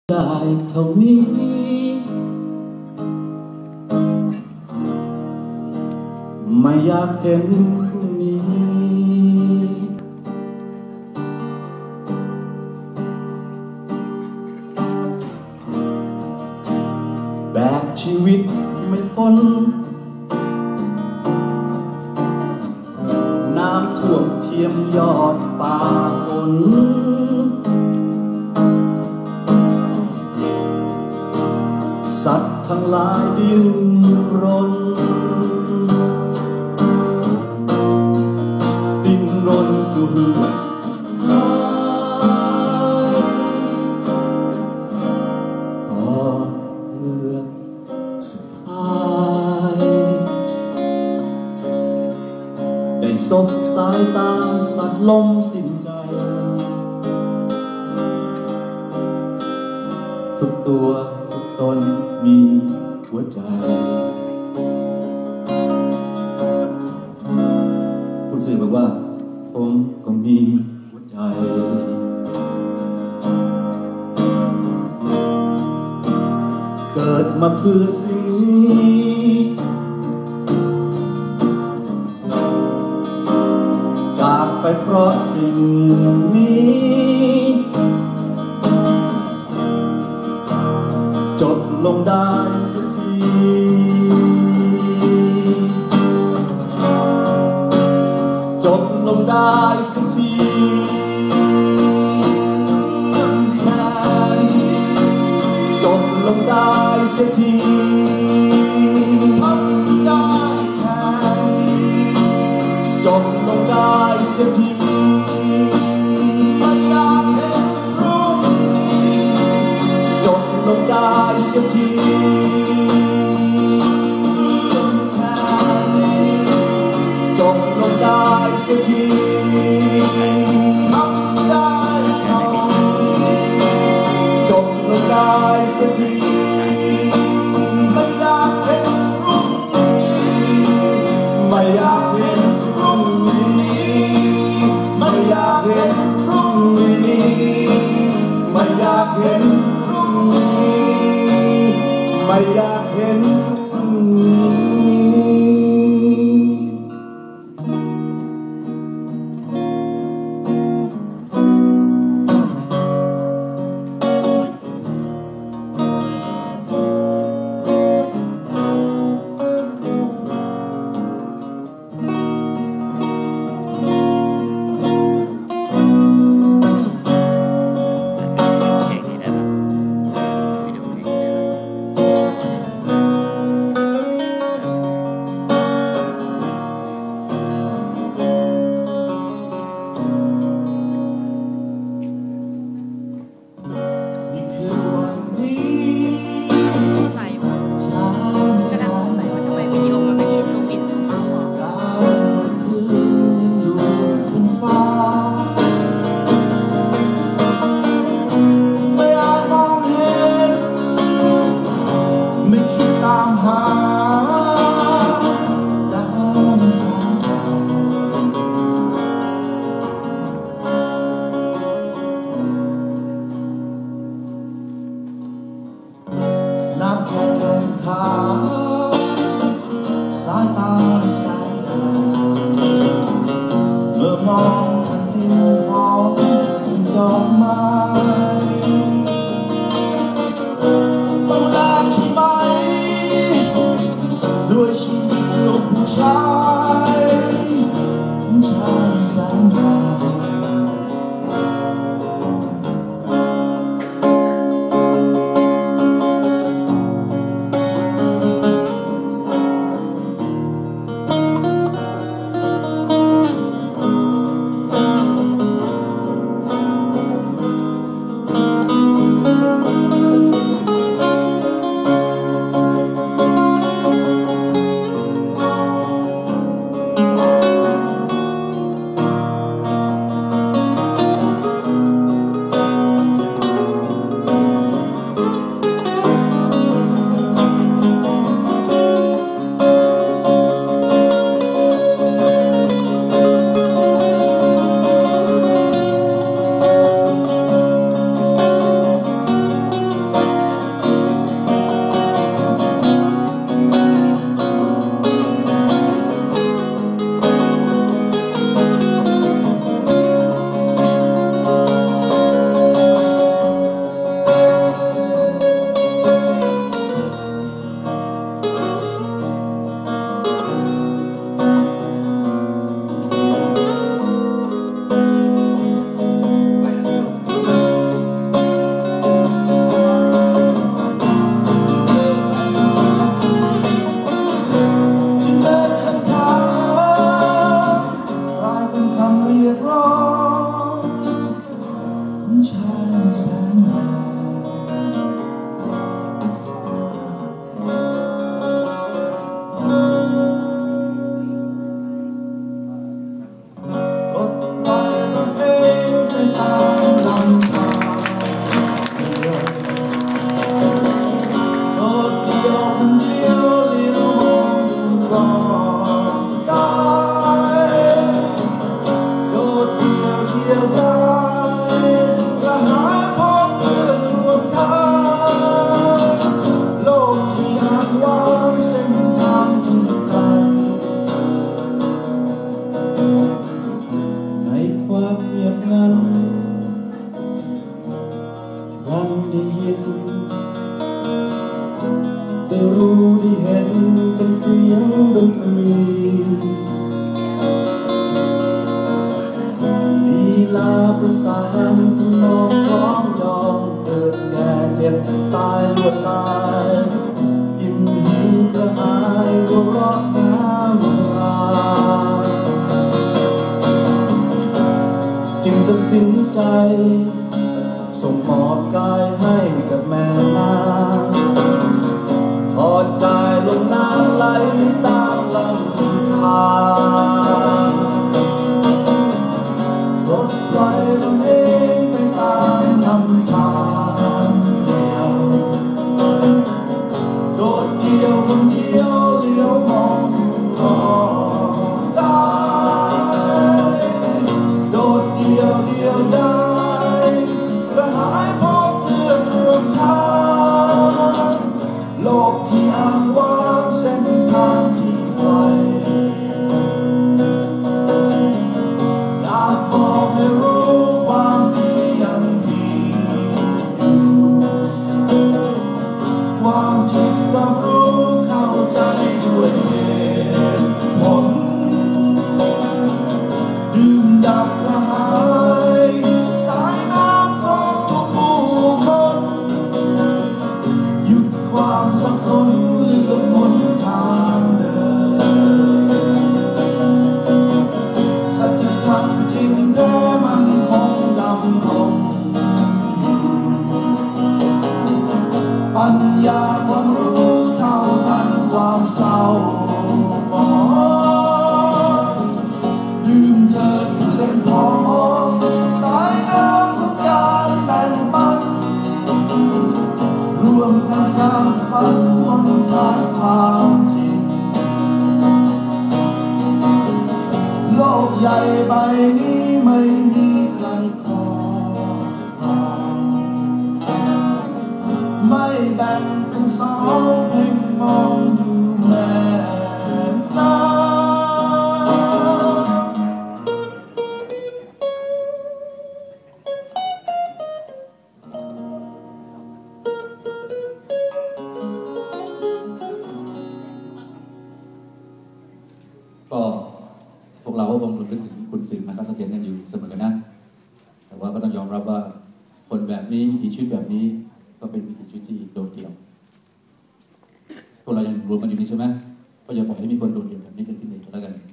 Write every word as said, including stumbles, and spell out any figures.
ได้เท่านี้ไม่อยากเห็นพรุ่งนี้แบกชีวิตไม่พ้นน้ำท่วมเทียมยอดป่าฝนสัตว์ทั้งหลายดิ้นรนดิ้นรนสู่เหือกหายก่อนเหือกสุดท้ายได้สบสายตาสัตว์ลมสิ้นใจทุกตัวทุกตนมีหัวใจผู้สื่อบอกว่าผมก็มีหัวใจเกิดมาเพื่อสิ่งนี้จากไปเพราะสิ่งนี้จบลงได้สักทีจบลงได้สักทีแค่จบลงได้สักทีทำได้แค่จบลงได้สักทีไม่อยากเห็นพรุ่งนี้จบลงได้สักทีจบลงได้สักทีทำได้เท่านี้จบลงได้สักทีไม่อยากเห็นพรุ่งนี้ไม่อยากเห็นพรุ่งนี้ไม่อยากเห็นพรุ่งนี้ไม่อยากเห็นพรุ่งนี้ไม่อยากเห็นพรุ่งนี้น้ำแข็งแข็งขาสายตาสายตาเมื่อมองทันทิวหอมดอกไม้ต้องลาใช่ไหมด้วยชีวิตลูกผู้ชายผู้ชายแสนดายินได้รู้ได้เห็นเป็นเสียงดนตรีลีลาประสานทำนองคล้องจองเกิดแก่เจ็บตายลวดลายยิ้มหิวกระหายหัวเราะน้ำตาจึงตัดสินใจส่งมอบกายให้กับแม่นางทอดกายลงน้ำไหลตามลำธารรถไฟลำเองไปตามลำธารโดดเดี่ยวคนเดียวเลี้ยวมองรอกายโดดเดี่ยวเดียวได้กระหายพบเพื่อนร่วมทางโลกที่อ้างว้างเส้นทางที่ไกลอยากบอกให้รู้ความดียังมีอยู่ความจริงรับรู้เข้าใจด้วยเหตุผลดื่มดับกระหายสายน้ำของทุกผู้คนหยุดความสับสนเลือกหนทางเดินสัจธรรมจริงแท้มันคงดำรงอยู่ปัญญาความรู้เท่าทันความเศร้าหมองดื่มเถิดเพื่อนพ้องสายน้ำของการแบ่งปันรวมกันสร้างฝันบนทางความจริงโลกใหญ่ใบนี้ไม่มีใครครองไม่แบ่งเป็นสองเพ่งมองดูแม่น้ำก็พวกเราก็คงรำลึกถึงคุณสื่อมาคัสเทียนกันอยู่เสมอนะแต่ว่าก็ต้องยอมรับว่าคนแบบนี้วิถีชีวิตแบบนี้ก็เป็นวิถีชีวิตที่โดดเดี่ยวพวกเรายังรวมกันอยู่นี่ใช่ไหมก็อย่าปล่อยให้มีคนโดดเดี่ยวแบบนี้เกิดขึ้นอีกแล้วกัน